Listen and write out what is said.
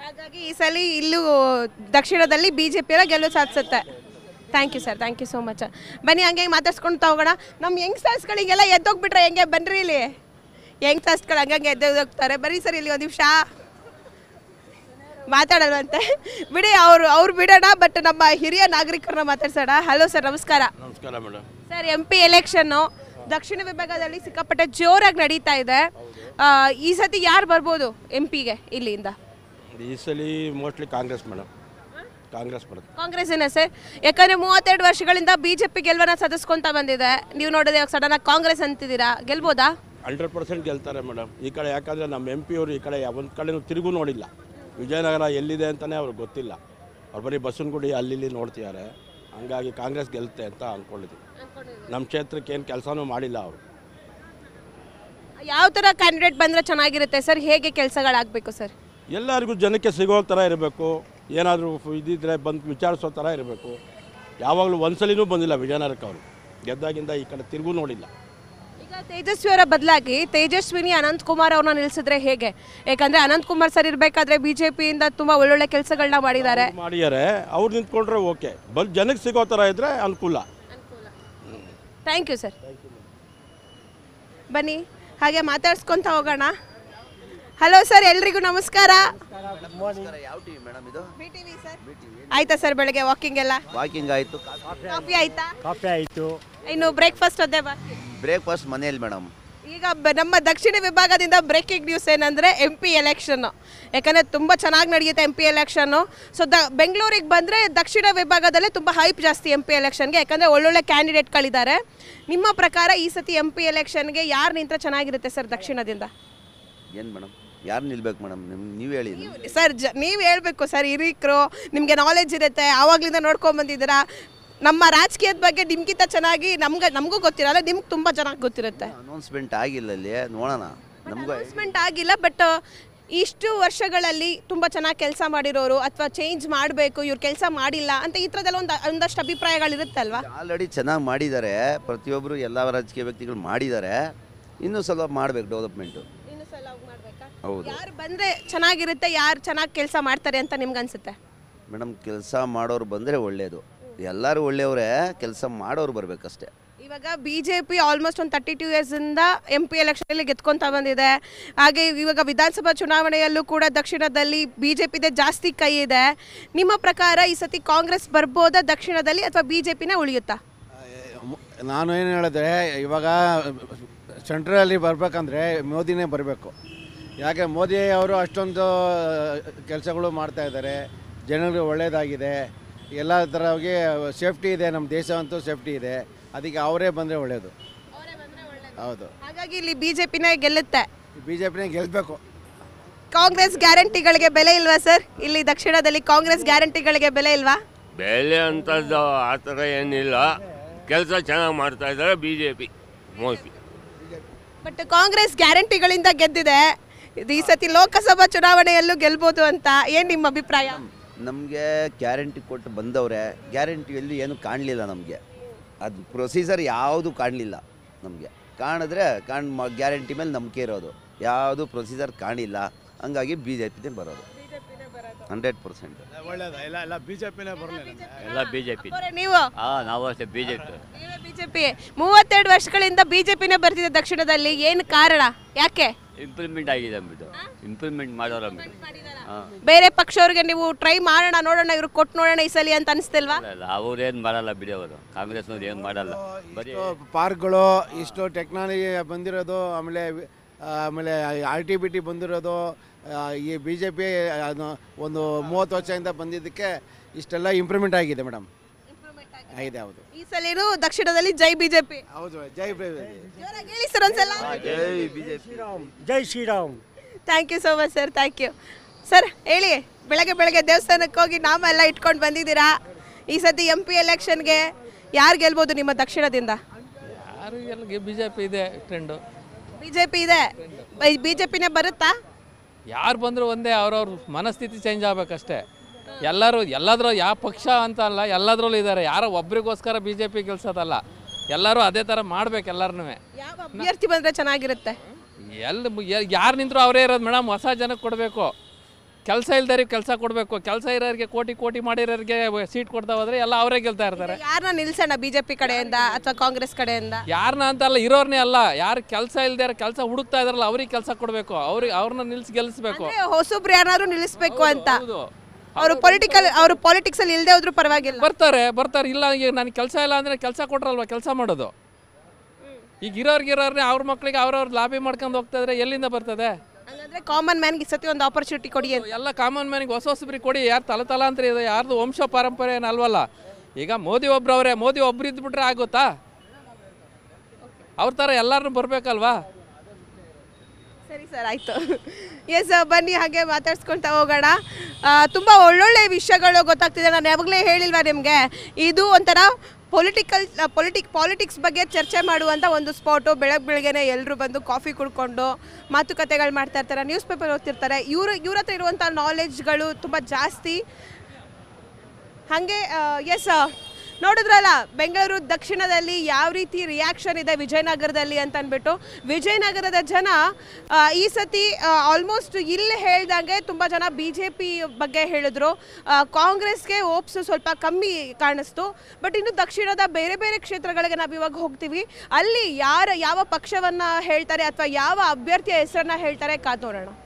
ಹಾಗಾಗಿ ಈ ಸಲ ಇಲ್ಲೂ ದಕ್ಷಿಣದಲ್ಲಿ ಬಿಜೆಪಿಯವರ ಗೆಲುವು ಸಾಧಿಸುತ್ತೆ. Thank you sir, thank you so much. ಬನ್ನಿ ಹಂಗೆ ಮಾತಾಡ್ಸ್ಕೊಂಡು ಹೋಗೋಣ. ನಮ್ಮ ಯಂಗ್ಸ್ಟರ್ಸ್ಗಳಿಗೆಲ್ಲ ಎದ್ದೋಗ್ಬಿಟ್ರೆ ಹೆಂಗೆ, ಬನ್ನಿರಿ ಇಲ್ಲಿ. ಯಂಗ್ಸ್ಟರ್ಸ್ಗಳು ಹಂಗಂಗೆ ಎದ್ದೋಗ್ತಾರೆ. ಬರೀ ಸರ್ ಇಲ್ಲಿ ಒಂದು ನಿಮಿಷ ಮಾತಾಡಲ್ವಂತೆ, ಬಿಡಿ ಅವ್ರು ಬಿಡೋಣ. ಬಟ್ ನಮ್ಮ ಹಿರಿಯ ನಾಗರಿಕರನ್ನ ಮಾತಾಡ್ಸೋಣ. ಹಲೋ ಸರ್, ನಮಸ್ಕಾರ. ನಮಸ್ಕಾರ ಮೇಡಮ್. ಸರ್, MP ಎಲೆಕ್ಷನ್ನು ದಕ್ಷಿಣ ವಿಭಾಗದಲ್ಲಿ ಸಿಕ್ಕಾಪಟ್ಟೆ ಜೋರಾಗಿ ನಡೀತಾ ಇದೆ. ಈ ಸತಿ ಯಾರು ಬರ್ಬೋದು MPಗೆ ಇಲ್ಲಿಂದ? ಈ ಸಲ ಮೋಸ್ಟ್ಲಿ ಕಾಂಗ್ರೆಸ್ ಮೇಡಮ್, ಕಾಂಗ್ರೆಸ್ ಬರುತ್ತೆ. ಕಾಂಗ್ರೆಸ್ಸಿನ ಸರ್, ಯಾಕಂದರೆ 32 ವರ್ಷಗಳಿಂದ BJP ಗೆಲುವನ್ನ ಸಾಧಿಸ್ಕೊಂತ ಬಂದಿದೆ. ನೀವು ನೋಡಿದ್ರೆ ಸಡನ್ ಆಗಿ ಕಾಂಗ್ರೆಸ್ ಅಂತಿದ್ದೀರಾ, ಗೆಲ್ಬೋದಾ? 100% ಗೆಲ್ತಾರೆ ಮೇಡಮ್. ಈ ಕಡೆ ಯಾಕಂದರೆ ನಮ್ಮ MP ಅವರು ಈ ಕಡೆ ಒಂದು ಕಡೆನೂ ತಿರುಗೂ ನೋಡಿಲ್ಲ. ವಿಜಯನಗರ ಎಲ್ಲಿದೆ ಅಂತಲೇ ಅವ್ರಿಗೆ ಗೊತ್ತಿಲ್ಲ. ಅವ್ರು ಬರೀ ಬಸವನಗುಡಿ ಅಲ್ಲಿ ನೋಡ್ತಿದ್ದಾರೆ. ಹಂಗಾಗಿ ಕಾಂಗ್ರೆಸ್ ಗೆಲ್ಲುತ್ತೆ ಅಂತ ಅಂದ್ಕೊಂಡಿದ್ದೀವಿ. ನಮ್ಮ ಕ್ಷೇತ್ರಕ್ಕೆ ಏನು ಕೆಲಸನೂ ಮಾಡಿಲ್ಲ ಅವರು. ಯಾವ ಥರ ಕ್ಯಾಂಡಿಡೇಟ್ ಬಂದರೆ ಚೆನ್ನಾಗಿರುತ್ತೆ ಸರ್? ಹೇಗೆ ಕೆಲಸಗಳಾಗಬೇಕು ಸರ್? ಎಲ್ಲರಿಗೂ ಜನಕ್ಕೆ ಸಿಗೋ ಥರ ಇರಬೇಕು. ಏನಾದರೂ ಇದ್ದಿದ್ರೆ ಬಂದು ವಿಚಾರಿಸೋ ಥರ ಇರಬೇಕು. ಯಾವಾಗಲೂ ಒಂದ್ಸಲಿನೂ ಬಂದಿಲ್ಲ ವಿಜಯನಗರಕ್ಕೆ ಅವರು. ಗೆದ್ದಾಗಿಂದ ಈ ಕಡೆ ತಿರುಗೂ ನೋಡಿಲ್ಲ. ಈಗ ತೇಜಸ್ವಿ ಅವರ ಬದಲಾಗಿ ತೇಜಸ್ವಿನಿ ಅನಂತಕುಮಾರ್ ಅವ್ರನ್ನ ನಿಲ್ಲಿಸಿದ್ರೆ ಹೇಗೆ? ಯಾಕಂದರೆ ಅನಂತಕುಮಾರ್ ಸರ್ ಇರಬೇಕಾದ್ರೆ BJPಯಿಂದ ತುಂಬ ಒಳ್ಳೊಳ್ಳೆ ಕೆಲಸಗಳನ್ನ ಮಾಡಿದ್ದಾರೆ. ಅವ್ರು ನಿಂತ್ಕೊಂಡ್ರೆ ಓಕೆ. ಜನಕ್ಕೆ ಸಿಗೋ ಥರ ಇದ್ದರೆ ಅನುಕೂಲ. Thank you sir. ಬನ್ನಿ ಹಾಗೆ ಮಾತಾಡ್ಸ್ಕೊಂತ ಹೋಗೋಣ. ಹಲೋ ಸರ್, ಎಲ್ರಿಗೂ ನಮಸ್ಕಾರ. ಯಾವ ಟಿವಿ ಮೇಡಮ್ ಇದು? BTV sir. ಆಯ್ತಾ ಸರ್, ಬೆಳಗ್ಗೆ ವಾಕಿಂಗ್ ಎಲ್ಲ? ವಾಕಿಂಗ್ ಆಯಿತು. ಕಾಫಿ ಆಯ್ತಾ? ಕಾಫಿ ಆಯಿತು. ಇನ್ನು ಬ್ರೇಕ್ಫಾಸ್ಟ್ ಅದೇ ಬಾಕಿ. ಬ್ರೇಕ್ಫಾಸ್ಟ್ ಮನೆಯಲ್ಲಿ ಮೇಡಮ್. ಈಗ ನಮ್ಮ ದಕ್ಷಿಣ ವಿಭಾಗದಿಂದ ಬ್ರೇಕಿಂಗ್ ನ್ಯೂಸ್ ಏನಂದರೆ MP ಎಲೆಕ್ಷನ್ನು. ಯಾಕಂದರೆ ತುಂಬ ಚೆನ್ನಾಗಿ ನಡೆಯುತ್ತೆ MP ಎಲೆಕ್ಷನ್ನು. ಸೊ ಬೆಂಗಳೂರಿಗೆ ಬಂದರೆ ದಕ್ಷಿಣ ವಿಭಾಗದಲ್ಲೇ ತುಂಬ ಹೈಪ್ ಜಾಸ್ತಿ MP ಎಲೆಕ್ಷನ್ಗೆ. ಯಾಕಂದರೆ ಒಳ್ಳೊಳ್ಳೆ ಕ್ಯಾಂಡಿಡೇಟ್ಗಳಿದ್ದಾರೆ. ನಿಮ್ಮ ಪ್ರಕಾರ ಈ ಸತಿ MP ಎಲೆಕ್ಷನ್ಗೆ ಯಾರು ನಿಂತರೆ ಚೆನ್ನಾಗಿರುತ್ತೆ ಸರ್ ದಕ್ಷಿಣದಿಂದ? ಏನು ಮೇಡಮ್, ಯಾರು ನಿಲ್ಬೇಕು ಮೇಡಮ್? ನೀವು ಹೇಳಿ ಸರ್. ನೀವು ಹೇಳಬೇಕು ಸರ್, ಹಿರೀಕರು, ನಿಮಗೆ ನಾಲೆಜ್ ಇರುತ್ತೆ, ಆವಾಗಲಿಂದ ನೋಡ್ಕೊಂಬಂದಿದ್ದೀರಾ. ನಮ್ಮ ರಾಜಕೀಯದ ಬಗ್ಗೆ ನಿಮ್ಗಿಂತ ಚೆನ್ನಾಗಿ ನಮಗೂ ಗೊತ್ತಿರಲ್ಲ, ನಿಮ್ಗೆ ತುಂಬ ಚೆನ್ನಾಗಿ ಗೊತ್ತಿರುತ್ತೆ. ಅನೌನ್ಸ್ಮೆಂಟ್ ಆಗಿಲ್ಲ ಅಲ್ಲಿ, ನೋಡೋಣ. ನಮಗೂ ಅನೌನ್ಸ್ಮೆಂಟ್ ಆಗಿಲ್ಲ, ಬಟ್ ಇಷ್ಟು ವರ್ಷಗಳಲ್ಲಿ ತುಂಬ ಚೆನ್ನಾಗಿ ಕೆಲಸ ಮಾಡಿರೋರು ಅಥವಾ ಚೇಂಜ್ ಮಾಡಬೇಕು, ಇವ್ರು ಕೆಲಸ ಮಾಡಿಲ್ಲ ಅಂತ ಈ ಥರದ್ದೆಲ್ಲ ಒಂದಷ್ಟು ಅಭಿಪ್ರಾಯಗಳಿರುತ್ತಲ್ವಾ? ಆಲ್ರೆಡಿ ಚೆನ್ನಾಗಿ ಮಾಡಿದ್ದಾರೆ. ಪ್ರತಿಯೊಬ್ಬರು ಎಲ್ಲ ರಾಜಕೀಯ ವ್ಯಕ್ತಿಗಳು ಮಾಡಿದ್ದಾರೆ. ಇನ್ನೂ ಸ್ವಲ್ಪ ಮಾಡಬೇಕು ಡೆವಲಪ್ಮೆಂಟು. ಹೌದು. ಯಾರು ಬಂದರೆ ಚೆನ್ನಾಗಿರುತ್ತೆ, ಯಾರು ಚೆನ್ನಾಗಿ ಕೆಲಸ ಮಾಡ್ತಾರೆ ಅಂತ ನಿಮ್ಗೆ ಅನ್ಸುತ್ತೆ? ಮೇಡಮ್, ಕೆಲಸ ಮಾಡೋರು ಬಂದರೆ ಒಳ್ಳೆಯದು. ಎಲ್ಲರೂ ಒಳ್ಳೆಯವರೇ, ಕೆಲಸ ಮಾಡೋರು ಬರಬೇಕಷ್ಟೇ. ಇವಾಗ BJP ಆಲ್ಮೋಸ್ಟ್ ಒಂದು 32 ಇಯರ್ಸಿಂದ MP ಎಲೆಕ್ಷನಲ್ಲಿ ಗೆದ್ಕೊತಾ ಬಂದಿದೆ. ಹಾಗೆ ಇವಾಗ ವಿಧಾನಸಭಾ ಚುನಾವಣೆಯಲ್ಲೂ ಕೂಡ ದಕ್ಷಿಣದಲ್ಲಿ BJPದೇ ಜಾಸ್ತಿ ಕೈ ಇದೆ. ನಿಮ್ಮ ಪ್ರಕಾರ ಈ ಸತಿ ಕಾಂಗ್ರೆಸ್ ಬರ್ಬೋದಾ ದಕ್ಷಿಣದಲ್ಲಿ, ಅಥವಾ BJPನೇ ಉಳಿಯುತ್ತಾ? ನಾನು ಏನು ಹೇಳಿದ್ರೆ, ಇವಾಗ ಸೆಂಟ್ರಲ್ಲಿ ಬರಬೇಕಂದ್ರೆ ಮೋದಿನೇ ಬರಬೇಕು. ಯಾಕೆ ಮೋದಿ ಅವರು ಅಷ್ಟೊಂದು ಕೆಲಸಗಳು ಮಾಡ್ತಾಯಿದ್ದಾರೆ, ಜನರಿಗೆ ಒಳ್ಳೆಯದಾಗಿದೆ, ಎಲ್ಲ ಥರವಾಗಿ ಸೇಫ್ಟಿ ಇದೆ. ನಮ್ಮ ದೇಶ ಅಂತೂ ಸೇಫ್ಟಿ ಇದೆ. ಅದಕ್ಕೆ ಅವರೇ ಬಂದರೆ ಒಳ್ಳೆಯದು. ಹೌದು. ಹಾಗಾಗಿ ಇಲ್ಲಿ BJPನೇ ಗೆಲ್ಲುತ್ತೆ. BJPನೇ ಗೆಲ್ಲಬೇಕು. ಕಾಂಗ್ರೆಸ್ ಗ್ಯಾರಂಟಿಗಳಿಗೆ ಬೆಲೆ ಇಲ್ವಾ ಸರ್? ಇಲ್ಲಿ ದಕ್ಷಿಣದಲ್ಲಿ ಕಾಂಗ್ರೆಸ್ ಗ್ಯಾರಂಟಿಗಳಿಗೆ ಬೆಲೆ ಇಲ್ವಾ? ಬೆಲೆ ಅಂತದ್ದು ಆ ಥರ ಏನಿಲ್ಲ. ಕೆಲಸ ಚೆನ್ನಾಗಿ ಮಾಡ್ತಾ ಇದ್ದಾರೆ BJP ಮೋಸ್ಟ್ಲಿ. ಬಟ್ ಕಾಂಗ್ರೆಸ್ ಗ್ಯಾರಂಟಿಗಳಿಂದ ಗೆದ್ದಿದೆ. ಈ ಸತಿ ಲೋಕಸಭಾ ಚುನಾವಣೆಯಲ್ಲೂ ಗೆಲ್ಬೋದು ಅಂತ ಏನು ನಿಮ್ಮ ಅಭಿಪ್ರಾಯ? ನಮಗೆ ಗ್ಯಾರಂಟಿ ಕೊಟ್ಟು ಬಂದವ್ರೆ. ಗ್ಯಾರಂಟಿಯಲ್ಲಿ ಏನು ಕಾಣಲಿಲ್ಲ ನಮಗೆ. ಅದು ಪ್ರೊಸೀಜರ್ ಯಾವುದು ಕಾಣಲಿಲ್ಲ ನಮಗೆ. ಕಾಣಿದ್ರೆ ಗ್ಯಾರಂಟಿ ಮೇಲೆ ನಂಬಿಕೆ ಇರೋದು. ಯಾವುದು ಪ್ರೊಸೀಜರ್ ಕಾಣಿಲ್ಲ. ಹಂಗಾಗಿ BJPನೇ ಬರೋದು 100%. ಎಲ್ಲ BJPನೇ ಬರಲಿಲ್ಲ. ಎಲ್ಲ BJP. ನೀವು? ನಾವು ಅಷ್ಟೇ BJP. BJP 32 ವರ್ಷಗಳಿಂದ BJPನೇ ಬರ್ತಿದೆ ದಕ್ಷಿಣದಲ್ಲಿ. ಏನು ಕಾರಣ? ಯಾಕೆ? ಇಂಪ್ಲಿಮೆಂಟ್ ಆಗಿದೆ ಅಂದ್ಬಿಟ್ಟು. ಇಂಪ್ಲಿಮೆಂಟ್ ಮಾಡೋರು ಬೇರೆ ಪಕ್ಷವ್ರಿಗೆ ನೀವು ಟ್ರೈ ಮಾಡೋಣ, ನೋಡೋಣ, ಇವ್ರು ಕೊಟ್ಟು ನೋಡೋಣ ಈ ಸಲ ಅಂತ ಅನಿಸ್ತಿಲ್ವಾ? ಅವ್ರೇನು ಮಾಡಲ್ಲ ಬಿಡಿ, ಅವರು ಕಾಂಗ್ರೆಸ್ನವ್ರು ಏನು ಮಾಡಲ್ಲ. ಬರೀ ಪಾರ್ಕ್ಗಳು, ಇಷ್ಟು ಟೆಕ್ನಾಲಜಿ ಬಂದಿರೋದು, ಆಮೇಲೆ RTBT ಬಂದಿರೋದು, ಈ BJP ಒಂದು 30 ವರ್ಷದಿಂದ ಬಂದಿದ್ದಕ್ಕೆ ಇಷ್ಟೆಲ್ಲ ಇಂಪ್ರೂವ್ಮೆಂಟ್ ಆಗಿದೆ ಮೇಡಮ್. ಆಗಿದೆ. ಹೌದು. ಈ ಸಲ ದಕ್ಷಿಣದಲ್ಲಿ ಜೈ BJP. ಹೌದು, ಜೈ ಜೋರಾಗಿ ಹೇಳಿ ಸರ್ ಒಂದ್ಸಲ. ಜೈ Shriram. Thank you so much sir, thank you sir. ಹೇಳಿ, ಬೆಳಗ್ಗೆ ದೇವಸ್ಥಾನಕ್ಕೆ ಹೋಗಿ ನಾಮ ಎಲ್ಲ ಇಟ್ಕೊಂಡು ಬಂದಿದ್ದೀರಾ. ಈ ಸತಿ MP ಎಲೆಕ್ಷನ್ಗೆ ಯಾರು ಗೆಲ್ಬೋದು ನಿಮ್ಮ ದಕ್ಷಿಣದಿಂದ? ಯಾರು ಎಲ್ಲಿಗೆ BJP ಇದೆ ಟ್ರೆಂಡು. BJP ಇದೆ. BJPನೇ ಬರುತ್ತಾ? ಯಾರು ಬಂದರೂ ಒಂದೇ, ಅವ್ರವ್ರ ಮನಸ್ಥಿತಿ ಚೇಂಜ್ ಆಗಬೇಕಷ್ಟೇ. ಎಲ್ಲಾದರೂ ಯಾವ ಪಕ್ಷ ಅಂತ ಅಲ್ಲ, ಎಲ್ಲದರಲ್ಲೂ ಇದ್ದಾರೆ. ಯಾರೋ ಒಬ್ರಿಗೋಸ್ಕರ BJP ಗೆಲ್ಸೋದಲ್ಲ, ಎಲ್ಲರೂ ಅದೇ ಥರ ಮಾಡ್ಬೇಕು. ಎಲ್ಲರೂ ಯಾವ ಅಭ್ಯರ್ಥಿ ಬಂದರೆ ಚೆನ್ನಾಗಿರುತ್ತೆ? ಯಾರು ನಿಂತರೂ ಅವರೇ ಇರೋದು ಮೇಡಮ್. ಹೊಸ ಜನಕ್ಕೆ ಕೊಡಬೇಕು. ಕೆಲಸ ಇಲ್ದವ್ರಿಗೆ ಕೆಲಸ ಕೊಡಬೇಕು, ಕೆಲಸ ಇರೋರಿಗೆ ಕೋಟಿ ಕೋಟಿ ಮಾಡಿರೋರಿಗೆ ಸೀಟ್ ಕೊಡ್ತಾ ಹೋದ್ರೆ ಎಲ್ಲ ಅವರೇ ಗೆಲ್ತಾ ಇರ್ತಾರೆ. ಯಾರನ್ನ ನಿಲ್ಸೋಣ ಬಿಜೆಪಿ ಕಡೆಯಿಂದ ಅಥವಾ ಕಾಂಗ್ರೆಸ್ ಕಡೆಯಿಂದ? ಯಾರನ್ನ ಅಂತಲ್ಲ, ಇರೋರ್ನೇ ಅಲ್ಲ, ಯಾರು ಕೆಲಸ ಇಲ್ದೇ ಕೆಲಸ ಹುಡುಕ್ತಾ ಇದಾರಲ್ಲ ಅವ್ರಿಗೆ ಕೆಲಸ ಕೊಡಬೇಕು, ಅವ್ರನ್ನ ನಿಲ್ಸಿ ಗೆಲ್ಲಿಸ್ಬೇಕು. ಹೊಸಬ್ರು ಯಾರು ನಿಲ್ಲಿಸ್ಬೇಕು ಅಂತ. ಅವರು ಪಾಲಿಟಿಕ್ಸ್ ಅಲ್ಲಿ ಇಲ್ಲದೆ ಹೋದ್ರು ಪರವಾಗಿಲ್ಲ, ಬರ್ತಾರೆ. ಇಲ್ಲ ಈಗ ನನಗೆ ಕೆಲಸ ಇಲ್ಲ ಅಂದ್ರೆ ಕೆಲಸ ಕೊಟ್ರಲ್ವಾ ಕೆಲಸ ಮಾಡೋದು. ಈಗ ಇರೋರ್ನೇ ಅವ್ರ ಮಕ್ಳಿಗೆ ಅವ್ರವ್ರ ಲಾಭಿ ಮಾಡ್ಕೊಂಡು ಹೋಗ್ತಾ ಇದ್ರೆ ಎಲ್ಲಿಂದ ಬರ್ತದೆ? ಹಂಗಂದ್ರೆ ಕಾಮನ್ ಮ್ಯಾನ್ಗೆ ಈ ಸತಿ ಒಂದು ಆಪರ್ಚುನಿಟಿ ಕೊಡಿ ಅಂತ. ಎಲ್ಲ ಕಾಮನ್ ಮ್ಯಾನಿಗೆ ಹೊಸಬ್ರಿಗೆ ಕೊಡಿ. ಯಾರು ತಲಾಂತರ ಇದೆ, ಯಾರ್ದು ವಂಶ ಪಾರಂಪರೆ ಏನಲ್ವಲ್ಲ. ಈಗ ಮೋದಿ ಒಬ್ರವ್ರೆ, ಮೋದಿ ಒಬ್ರು ಇದ್ಬಿಟ್ರೆ ಆಗುತ್ತಾ? ಅವ್ರ ಥರ ಎಲ್ಲರನ್ನೂ ಬರಬೇಕಲ್ವಾ? ಸರಿ ಸರ್, ಆಯಿತು. ಎಸ್, ಬನ್ನಿ ಹಾಗೆ ಮಾತಾಡ್ಸ್ಕೊಳ್ತಾ ಹೋಗೋಣ. ತುಂಬ ಒಳ್ಳೊಳ್ಳೆ ವಿಷಯಗಳು ಗೊತ್ತಾಗ್ತಿದೆ. ನಾನು ಯಾವಾಗಲೇ ಹೇಳಿಲ್ವಾ ನಿಮಗೆ, ಇದು ಒಂಥರ ಪಾಲಿಟಿಕ್ಸ್ ಬಗ್ಗೆ ಚರ್ಚೆ ಮಾಡುವಂಥ ಒಂದು ಸ್ಪಾಟು. ಬೆಳಗ್ಗೆನೆ ಎಲ್ಲರೂ ಬಂದು ಕಾಫಿ ಕುಡ್ಕೊಂಡು ಮಾತುಕತೆಗಳು ಮಾಡ್ತಾ ಇರ್ತಾರೆ, ನ್ಯೂಸ್ ಪೇಪರ್ ಓದ್ತಿರ್ತಾರೆ. ಇವ್ರ ಹತ್ರ ಇರುವಂಥ ನಾಲೆಡ್ಜ್ಗಳು ತುಂಬ ಜಾಸ್ತಿ. ಹಾಗೆ ಎಸ್, ನೋಡಿದ್ರಲ್ಲ ಬೆಂಗಳೂರು ದಕ್ಷಿಣದಲ್ಲಿ ಯಾವ ರೀತಿ ರಿಯಾಕ್ಷನ್ ಇದೆ ವಿಜಯನಗರದಲ್ಲಿ ಅಂತ ಅಂದ್ಬಿಟ್ಟು. ವಿಜಯನಗರದ ಜನ ಈ ಸತಿ ಆಲ್ಮೋಸ್ಟ್ ಇಲ್ಲಿ ಹೇಳ್ದಂಗೆ ತುಂಬ ಜನ BJP ಬಗ್ಗೆ ಹೇಳಿದ್ರು. ಕಾಂಗ್ರೆಸ್ಗೆ ಓಪ್ಸು ಸ್ವಲ್ಪ ಕಮ್ಮಿ ಕಾಣಿಸ್ತು. ಬಟ್ ಇನ್ನು ದಕ್ಷಿಣದ ಬೇರೆ ಬೇರೆ ಕ್ಷೇತ್ರಗಳಿಗೆ ನಾವು ಇವಾಗ ಹೋಗ್ತೀವಿ. ಅಲ್ಲಿ ಯಾವ ಪಕ್ಷವನ್ನು ಹೇಳ್ತಾರೆ ಅಥವಾ ಯಾವ ಅಭ್ಯರ್ಥಿಯ ಹೆಸರನ್ನು ಹೇಳ್ತಾರೆ ಕಾದ್ ನೋಡೋಣ.